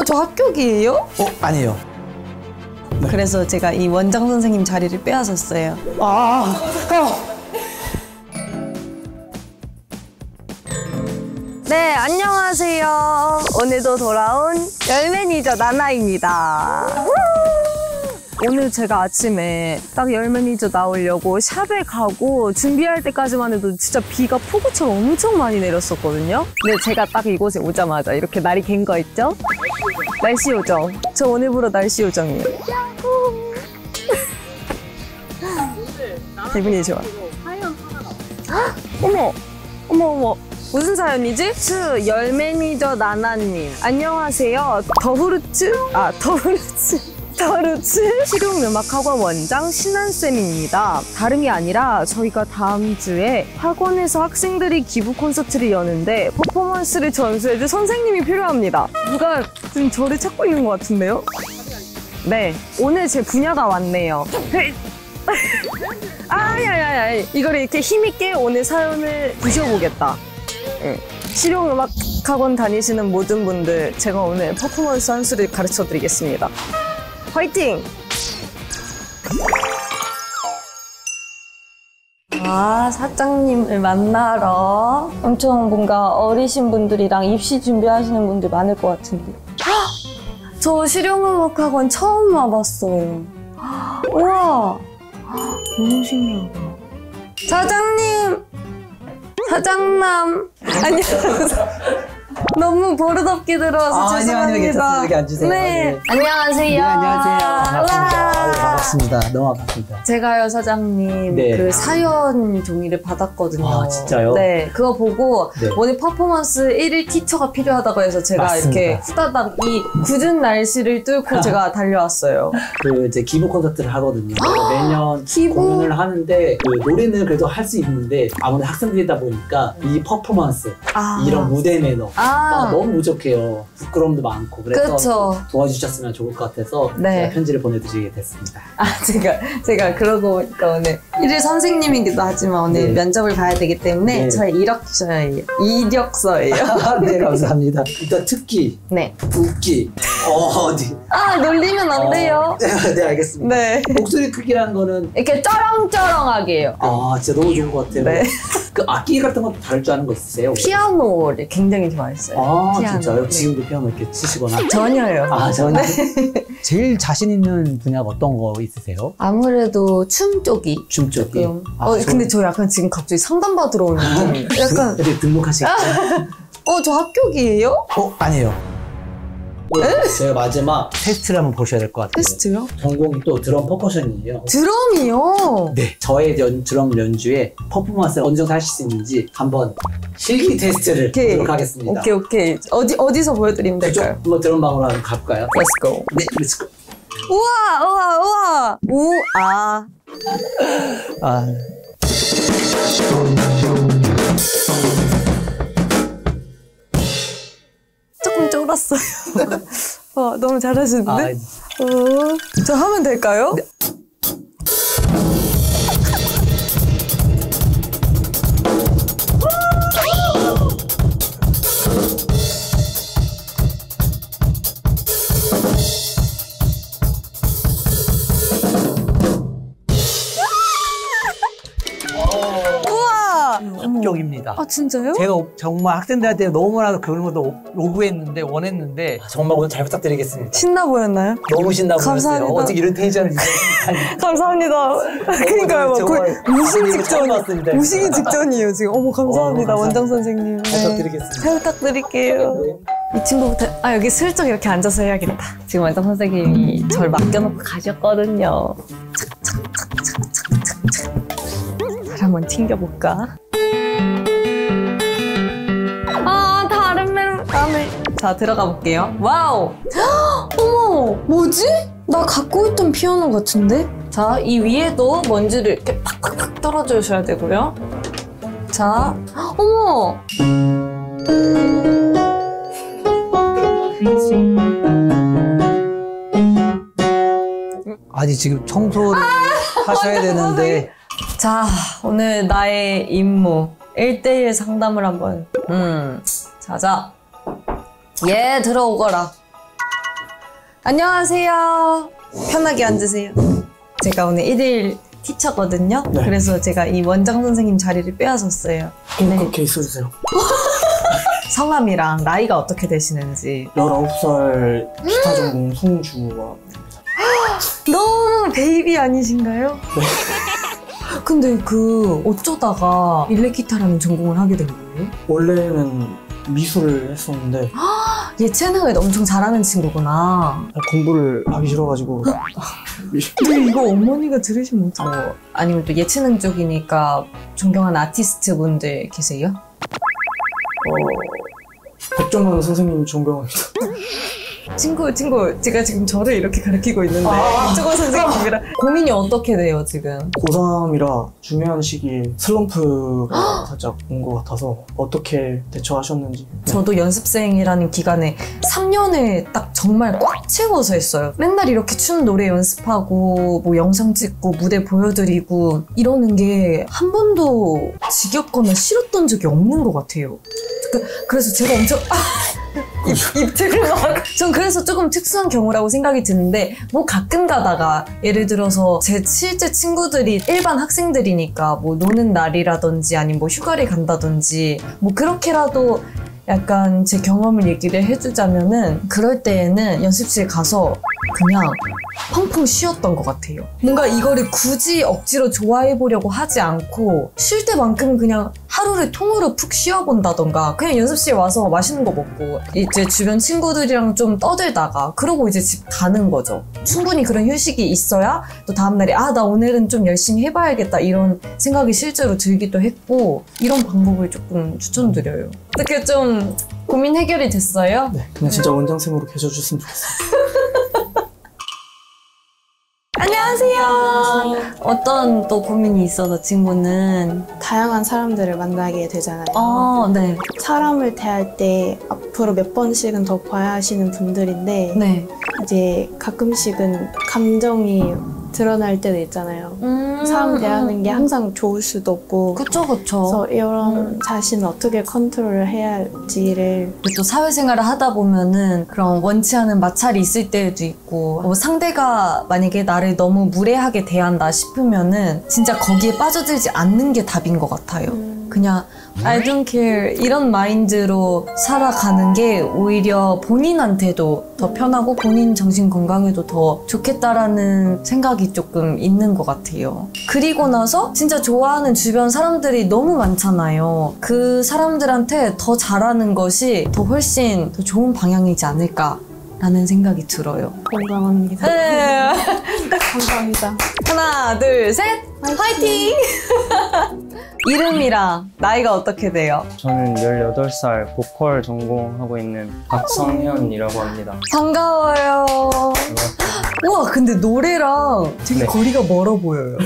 저 합격이에요? 아니에요. 네. 그래서 제가 이 원장 선생님 자리를 빼앗았어요. 네, 안녕하세요. 오늘도 돌아온 열매니저 나나입니다. 오늘 제가 아침에 딱 열매니저 나오려고 샵에 가고 준비할 때까지만 해도 진짜 비가 폭우처럼 엄청 많이 내렸었거든요. 근데 제가 딱 이곳에 오자마자 이렇게 날이 갠 거 있죠? 날씨 요정. 저 오늘부로 날씨 요정이에요. 기분이 좋아. 어머. 무슨 사연이지? 열매니저 나나님. 안녕하세요. 더후르츠 실용음악학원 원장 신한쌤입니다. 다름이 아니라 저희가 다음 주에 학원에서 학생들이 기부 콘서트를 여는데 퍼포먼스를 전수해줄 선생님이 필요합니다. 누가 지금 저를 찾고 있는 것 같은데요? 네, 오늘 제 분야가 왔네요. 이거를 이렇게 힘있게 오늘 사연을 부셔보겠다. 실용음악학원 다니시는 모든 분들, 제가 오늘 퍼포먼스 한 수를 가르쳐 드리겠습니다. 화이팅! 사장님을 만나러 엄청 뭔가 어리신 분들이랑 입시 준비하시는 분들 많을 것 같은데. 저 실용음악학원 처음 와봤어요. 우와! 너무 신기하다. 사장남! 안녕하세요. 너무 버릇없게 들어와서 죄송합니다. 아니요, 괜찮습니다. 여기 앉으세요. 네. 안녕하세요. 네, 안녕하세요. 반갑습니다. 너무 반갑습니다. 제가요, 사장님, 네. 그 사연 종이를 받았거든요. 아, 진짜요? 네. 그거 보고 네. 오늘 퍼포먼스 1일 티처가 필요하다고 해서 제가 맞습니다. 이렇게 후다닥 이 굳은 날씨를 뚫고 제가 달려왔어요. 이제 기부 콘서트를 하거든요. 매년 공연을 하는데 노래는 그래도 할 수 있는데 아무래도 학생들이다 보니까 이 퍼포먼스, 이런 무대 매너 너무 부족해요. 부끄러움도 많고 그래서 그쵸. 도와주셨으면 좋을 것 같아서 제가 편지를 보내드리게 됐습니다. 제가 그러고 보니까 오늘 1일 선생님이기도 하지만 오늘 면접을 봐야 되기 때문에 저의 이력서예요. 네, 감사합니다. 일단 특기, 붓기, 어디. 놀리면 안 돼요. 네, 알겠습니다. 네. 목소리 크기라는 거는 이렇게 쩌렁쩌렁하게 해요. 진짜 너무 좋은 것 같아요. 네. 그 악기 같은 것도 다룰 줄 아는 거 있으세요? 피아노를 굉장히 좋아했어요. 피아노. 진짜요? 지금도 피아노 이렇게 치시거나? 전혀요. 전혀? 제일 자신 있는 분야가 어떤 거 있으세요? 아무래도 춤 쪽이. 춤 쪽이? 근데 저 약간 지금 갑자기 상담받으러 오는 느낌이에요. 약간. 등록하시겠어요? 저 합격이에요? 아니에요. 제가 마지막 테스트를 한번 보셔야 될 것 같아요. 테스트요? 전공이 또 드럼 퍼커션이에요. 드럼이요? 네. 저의 드럼 연주에 퍼포먼스를 어느 정도 하실 수 있는지 한번 실기 테스트를 하도록 하겠습니다. 오케이. 어디서 보여드리면 될까요? 한번 드럼방으로 한번 가볼까요? Let's go. 네, let's go. 우와. 조금 쫄았어요. 너무 잘하시는데? 저 하면 될까요? 네. 합격입니다. 진짜요? 제가 정말 학생들한테 너무나도 그런 것도 원했는데 정말 오늘 잘 부탁드리겠습니다. 신나 보였나요? 너무 신나 보였어요. 감사합니다. 어떻게 이런 텐션을 감사합니다. 그러니까요. 거의 무시기 직전이에요 지금. 감사합니다. 원장 선생님. 잘 부탁드리겠습니다. 잘 부탁드릴게요. 이 친구부터 여기 슬쩍 이렇게 앉아서 해야겠다. 지금 원장 선생님이 저를 맡겨놓고 가셨거든요. 잘 한번 튕겨볼까? 다음에 자, 들어가 볼게요. 와우! 어머! 뭐지? 나 갖고 있던 피아노 같은데? 자, 이 위에도 먼지를 이렇게 팍팍팍 떨어주셔야 되고요. 자, 어머! 아니, 지금 청소를 하셔야 되는데. 자, 오늘 나의 임무 1:1 상담을 한번. 자자. 들어오거라. 안녕하세요. 편하게 앉으세요. 제가 오늘 1일 티처거든요. 네. 그래서 제가 이 원장 선생님 자리를 빼앗았어요. 그렇게 있어주세요. 성함이랑 나이가 어떻게 되시는지. 19살 기타 전공 송주와 너무 베이비 아니신가요? 네. 근데 어쩌다가 일렉기타라는 전공을 하게 된 거예요? 원래는 미술을 했었는데 예체능을 엄청 잘하는 친구구나. 공부를 하기 싫어가지고 근데 이거 어머니가 들으시면 어떡해요? 아니면 또 예체능 쪽이니까 존경하는 아티스트 분들 계세요? 백종원 선생님 존경합니다. 친구, 제가 지금 저를 이렇게 가르치고 있는데 백종원 선생님이랑 고민이 어떻게 돼요, 지금? 고3이라 중요한 시기에 슬럼프가 살짝 온 것 같아서 어떻게 대처하셨는지. 저도 연습생이라는 기간에 3년을 딱 정말 꽉 채워서 했어요. 맨날 이렇게 춘 노래 연습하고 뭐 영상 찍고 무대 보여드리고 이러는 게 한 번도 지겹거나 싫었던 적이 없는 것 같아요. 그래서 제가 엄청 입틀을 막. 전 그래서 조금 특수한 경우라고 생각이 드는데 뭐 가끔 가다가 예를 들어서 제 실제 친구들이 일반 학생들이니까 뭐 노는 날이라든지 아니면 뭐 휴가를 간다든지 뭐 그렇게라도 약간 제 경험을 얘기를 해주자면은 그럴 때에는 연습실 가서 그냥 펑펑 쉬었던 것 같아요. 뭔가 이거를 굳이 억지로 좋아해보려고 하지 않고 쉴 때만큼 그냥 하루를 통으로 푹 쉬어본다던가 그냥 연습실 와서 맛있는 거 먹고 이제 주변 친구들이랑 좀 떠들다가 그러고 이제 집 가는 거죠. 충분히 그런 휴식이 있어야 또 다음날에 나 오늘은 좀 열심히 해봐야겠다 이런 생각이 실제로 들기도 했고 이런 방법을 조금 추천드려요. 어떻게 좀 고민 해결이 됐어요? 네, 그냥 진짜 원장쌤으로 계셔줬으면 좋겠어요. 안녕하세요. 어떤 또 고민이 있어서 친구는? 다양한 사람들을 만나게 되잖아요. 네. 사람을 대할 때 앞으로 몇 번씩은 더 봐야 하시는 분들인데 네. 이제 가끔씩은 감정이 드러날 때도 있잖아요. 사람 대하는 게 항상 좋을 수도 없고 그쵸. 그래서 이런 자신을 어떻게 컨트롤을 해야 할지를 또 사회생활을 하다 보면은 그런 원치 않은 마찰이 있을 때도 있고 뭐 상대가 만약에 나를 너무 무례하게 대한다 싶으면은 진짜 거기에 빠져들지 않는 게 답인 것 같아요. 그냥 I don't care 이런 마인드로 살아가는 게 오히려 본인한테도 더 편하고 본인 정신 건강에도 더 좋겠다라는 생각이 조금 있는 것 같아요. 그리고 나서 진짜 좋아하는 주변 사람들이 너무 많잖아요. 그 사람들한테 더 잘하는 것이 더 훨씬 더 좋은 방향이지 않을까 라는 생각이 들어요. 공감합니다. 네. 감사합니다. 하나, 둘, 셋! 화이팅! 이름이랑 나이가 어떻게 돼요? 저는 18살 보컬 전공하고 있는 박성현이라고 합니다. 반가워요. 우와, 근데 노래랑 되게 네. 거리가 멀어 보여요.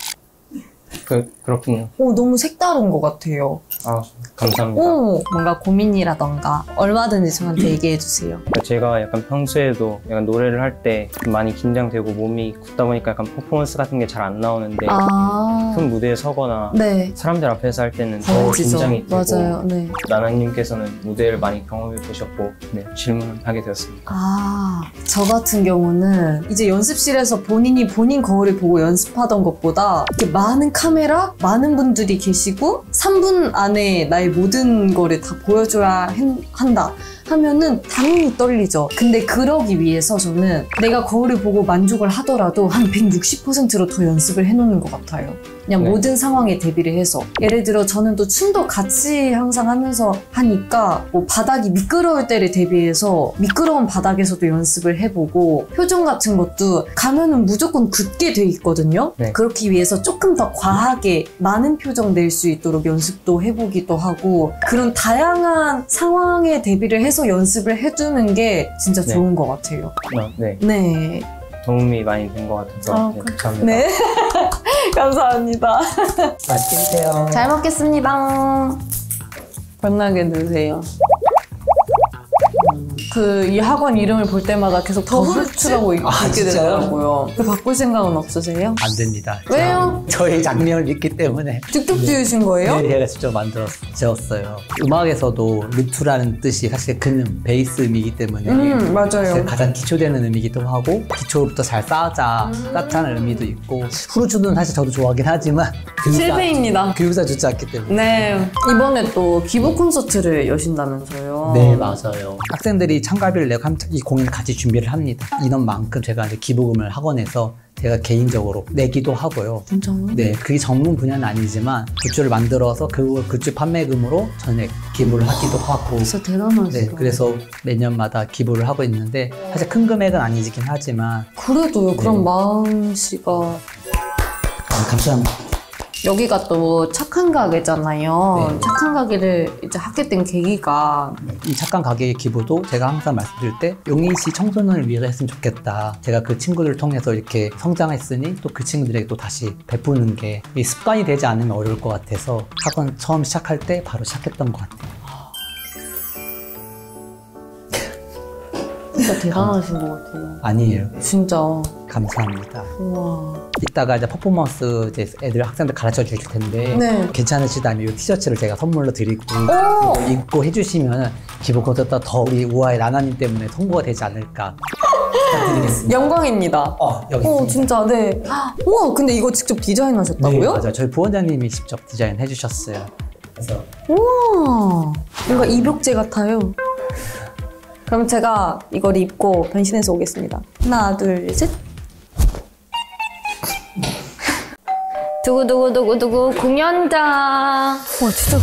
그렇군요. 너무 색다른 것 같아요. 감사합니다. 뭔가 고민이라던가 얼마든지 저한테 얘기해주세요. 제가 약간 평소에도 약간 노래를 할 때 많이 긴장되고 몸이 굳다 보니까 약간 퍼포먼스 같은 게 잘 안 나오는데 큰 무대에 서거나 네. 사람들 앞에서 할 때는 더 긴장이 되고 맞아요. 네. 나나님께서는 무대를 많이 경험해 보셨고 질문하게 되었습니다. 저 같은 경우는 이제 연습실에서 본인이 본인 거울을 보고 연습하던 것보다 이렇게 많은 카메라, 많은 분들이 계시고 3분 안에 나의 모든 거를 다 보여줘야 한다 하면은 당연히 떨리죠. 근데 그러기 위해서 저는 내가 거울을 보고 만족을 하더라도 한 160%로 더 연습을 해놓는 것 같아요. 그냥 네. 모든 상황에 대비를 해서. 예를 들어 저는 또 춤도 같이 항상 하면서 하니까 뭐 바닥이 미끄러울 때를 대비해서 미끄러운 바닥에서도 연습을 해보고 표정 같은 것도 가면은 무조건 굳게 돼 있거든요. 네. 그렇기 위해서 조금 더 과하게 많은 표정 낼 수 있도록 연습도 해보기도 하고 그런 다양한 상황에 대비를 해서 연습을 해두는 게 진짜 네. 좋은 것 같아요. 네. 네. 도움이 많이 된 것 같아서 감사합니다. 네. 감사합니다. 맛있게 드세요. 잘 먹겠습니다. 편하게 드세요. 이 학원 이름을 볼 때마다 계속 더 후르츠라고 읽게 진짜요? 되더라고요. 바꿀 생각은 없으세요? 안 됩니다. 왜요? 저희 장면을 믿기 때문에. 직접 지으신 거예요? 네, 제가 직접 지었어요. 음악에서도 루트라는 뜻이 사실 근음, 베이스 의미이기 때문에 맞아요. 가장 기초되는 의미이기도 하고 기초부터 잘 쌓자 쌓자는 의미도 있고 후르츠는 사실 저도 좋아하긴 하지만 실패입니다. 교육사 좋지 않기 때문에. 네. 이번에 또 기부 콘서트를 여신다면서요? 네, 맞아요. 학생들이 참가비를 내고 이 공연을 같이 준비를 합니다. 인원만큼 제가 이제 기부금을 학원에서 제가 개인적으로 내기도 하고요. 진짜요? 네, 그게 전문 분야는 아니지만 굿즈를 만들어서 그 굿즈 판매금으로 전액 기부를 하기도 하고. 진짜 대단하시다. 네, 그래서 매년마다 기부를 하고 있는데 사실 큰 금액은 아니긴 하지만 그래도요. 그런 마음씨가. 감사합니다. 여기가 또 착한 가게잖아요. 네. 착한 가게를 이제 하게 된 계기가 이 착한 가게의 기부도 제가 항상 말씀드릴 때 용인시 청소년을 위해서 했으면 좋겠다. 제가 그 친구들을 통해서 이렇게 성장했으니 또 그 친구들에게 또 다시 베푸는 게 습관이 되지 않으면 어려울 것 같아서 학원 처음 시작할 때 바로 시작했던 것 같아요. 진짜 대단하신 것 같아요. 아니에요. 진짜. 감사합니다. 우와. 이따가 이제 퍼포먼스 이제 학생들 가르쳐 주실 텐데 네. 괜찮으시다면 이 티셔츠를 제가 선물로 드리고 입고 해주시면 기부 콘서트가 더 우리 우아의 나나님 때문에 통보가 되지 않을까 부탁드리겠습니다. 영광입니다. 여기 있습니다. 진짜 네. 우와, 근데 이거 직접 디자인하셨다고요? 네, 맞아요. 저희 부원장님이 직접 디자인해 주셨어요. 그래서 우와, 뭔가 입욕제 같아요. 그럼 제가 이걸 입고 변신해서 오겠습니다. 하나, 둘, 셋. 두구두구두구두구 공연장. 와, 진짜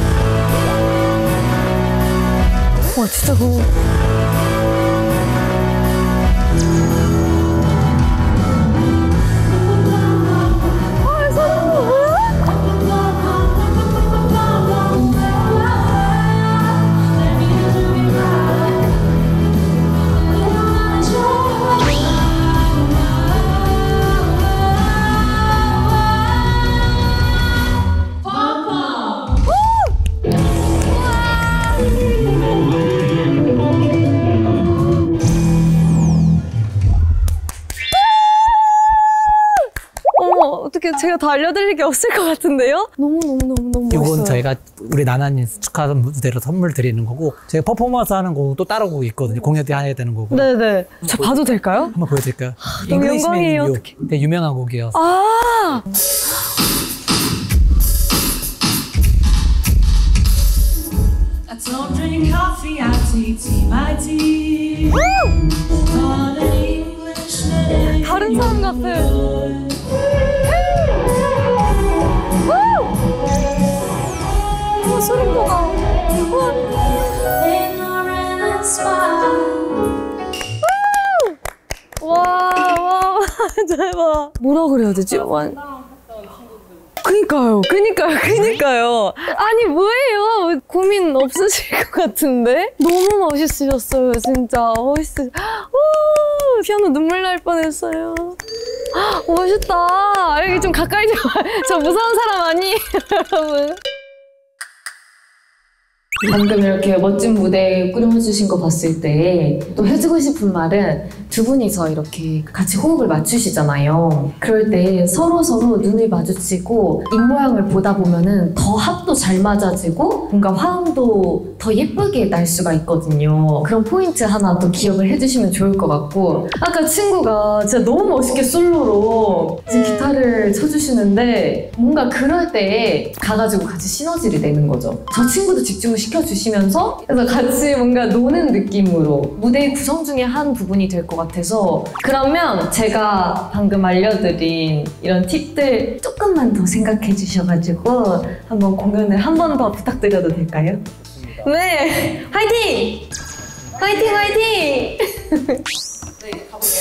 어떻게 제가 다 알려드릴 게 없을 것 같은데요? 너무 이건 멋있어요. 저희가 우리 나나님 축하 무대로 선물 드리는 거고 저희가 퍼포먼스 하는 거고 또 다른 거 있거든요. 공연도 해야 되는 거고. 네네. 저 봐도 될까요? 한번 보여드릴까요? 너무 Englishman 영광이에요. in You. 되게 유명한 곡이에요. 아! I don't drink coffee, I take tea, my tea. Not an Englishman. 다른 사람 같아요. 소름 돋아. Ignorant and smile. 와, 대박. 뭐라 그래야 되지? 그니까요. 아니, 뭐예요? 고민 없으실 것 같은데? 너무 멋있으셨어요, 진짜. 피아노 눈물 날 뻔했어요. 멋있다. 여기 좀 가까이 좀. 저 무서운 사람 아니에요, 여러분. 방금 이렇게 멋진 무대 꾸며주신 거 봤을 때 또 해주고 싶은 말은 두 분이서 이렇게 같이 호흡을 맞추시잖아요. 그럴 때 서로 눈을 마주치고 입모양을 보다 보면은 더 합도 잘 맞아지고 뭔가 화음도 더 예쁘게 날 수가 있거든요. 그런 포인트 하나 또 기억을 해주시면 좋을 것 같고 아까 친구가 진짜 너무 멋있게 솔로로 이제 기타를 쳐주시는데 뭔가 그럴 때 가가지고 같이 시너지를 내는 거죠. 저 친구도 집중을 시켜주시면서 그래서 같이 뭔가 노는 느낌으로 무대의 구성 중에 한 부분이 될 것 같아서 그러면 제가 방금 알려드린 이런 팁들 조금만 더 생각해 주셔가지고 한번 공연을 한 번 더 부탁드려도 될까요? 네! 화이팅! 화이팅! 네, 가볼게요.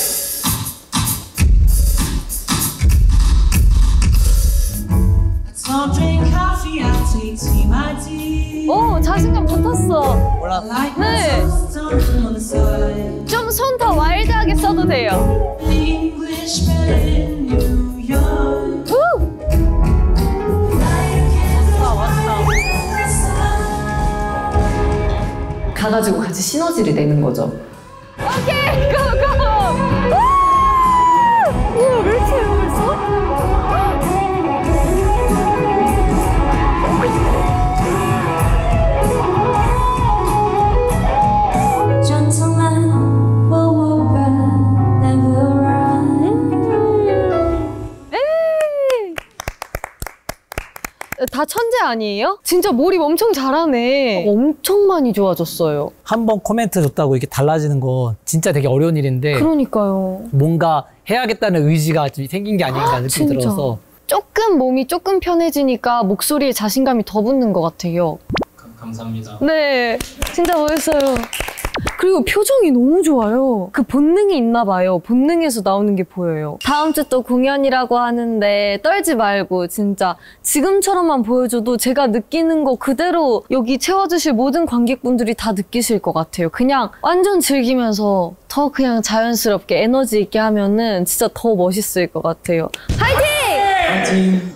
Don't drink coffee, I take tea, my tea. 오, 자신감 붙었어. Like 네. myself on the side. 좀 손 더 와일드하게 써도 돼요. Englishman in New York. 가가지고 같이 시너지를 내는 거죠. 오케이, 고고! 우와, 왜 이렇게 벌써? Gentlemen will walk back, then we'll run. 다 천재 아니에요? 진짜 몰입 엄청 잘하네. 엄청 많이 좋아졌어요. 한 번 코멘트 줬다고 이렇게 달라지는 건 진짜 되게 어려운 일인데 그러니까요. 뭔가 해야겠다는 의지가 좀 생긴 게 아닌가 느낌이 들어서 조금 몸이 조금 편해지니까 목소리에 자신감이 더 붙는 것 같아요. 감사합니다. 네, 진짜 멋있어요. 그리고 표정이 너무 좋아요. 그 본능이 있나 봐요. 본능에서 나오는 게 보여요. 다음 주 또 공연이라고 하는데 떨지 말고 진짜 지금처럼만 보여줘도 제가 느끼는 거 그대로 여기 채워주실 모든 관객분들이 다 느끼실 것 같아요. 그냥 완전 즐기면서 더 그냥 자연스럽게 에너지 있게 하면은 진짜 더 멋있을 것 같아요. 화이팅!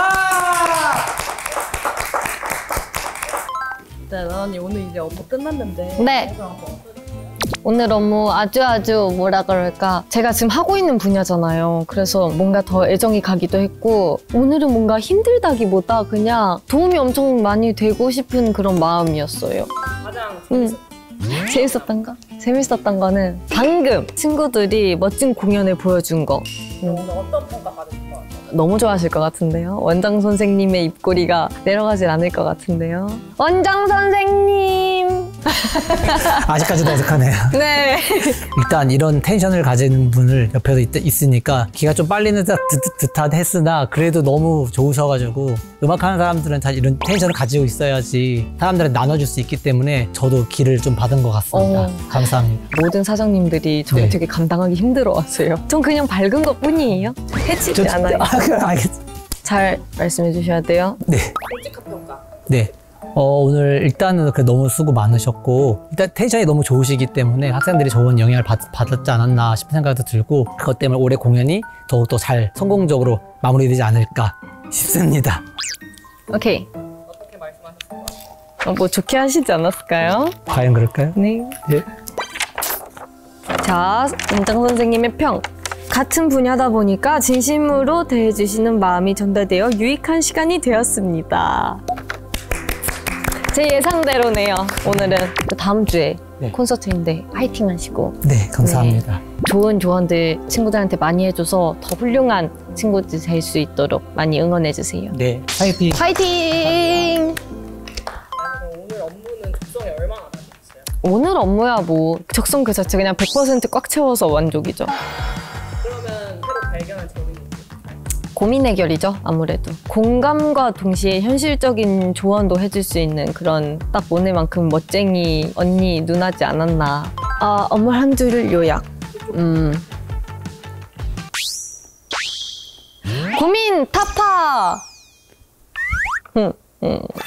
네, 나은이 오늘 이제 업무 끝났는데. 네. 오늘 업무 아주 뭐라 그럴까, 제가 지금 하고 있는 분야잖아요. 그래서 뭔가 더 애정이 가기도 했고, 오늘은 뭔가 힘들다기보다 그냥 도움이 엄청 많이 되고 싶은 그런 마음이었어요. 가장 재밌었던 거? 재밌었던 거는 방금 친구들이 멋진 공연을 보여준 거. 오늘 어떤 평가 받으실 것 같아요? 너무 좋아하실 것 같은데요. 원장 선생님의 입꼬리가 내려가질 않을 것 같은데요. 원장 선생님! 아직까지도 어색하네요. 네. 일단 이런 텐션을 가지는 분을 옆에서 있으니까 기가 좀 빨리는 듯한 했으나 그래도 너무 좋으셔가지고 음악하는 사람들은 다 이런 텐션을 가지고 있어야지 사람들한테 나눠줄 수 있기 때문에 저도 기를 좀 받은 것 같습니다. 감사합니다. 모든 사장님들이 저를 네. 되게 감당하기 힘들어하세요. 전 그냥 밝은 것 뿐이에요. 해치지 않아요. 알겠습니다. 잘 말씀해 주셔야 돼요. 네. 솔직한 평가. 네. 오늘 일단은 너무 수고 많으셨고 일단 텐션이 너무 좋으시기 때문에 학생들이 좋은 영향을 받았지 않았나 싶은 생각도 들고 그것 때문에 올해 공연이 더욱더 잘 성공적으로 마무리되지 않을까 싶습니다. 오케이. 어떻게 말씀하셨을까요? 뭐 좋게 하시지 않았을까요? 과연 그럴까요? 네. 네. 자, 원장 선생님의 평. 같은 분야다 보니까 진심으로 대해주시는 마음이 전달되어 유익한 시간이 되었습니다. 제 예상대로네요. 오늘은 다음 주에 네. 콘서트인데 화이팅 하시고. 네, 감사합니다. 네. 좋은 조언들 친구들한테 많이 해줘서 더 훌륭한 친구들 될 수 있도록 많이 응원해주세요. 네, 화이팅! 화이팅! 오늘 업무는 적성에 얼마나 나셨어요? 오늘 업무야 뭐 적성 그 자체 그냥 100% 꽉 채워서 만족이죠. 그러면 새로 발견한 재능이 고민 해결이죠, 아무래도. 공감과 동시에 현실적인 조언도 해줄 수 있는 그런 딱 오늘만큼 멋쟁이 언니 누나지 않았나. 업무 한 줄을 요약. 고민 타파!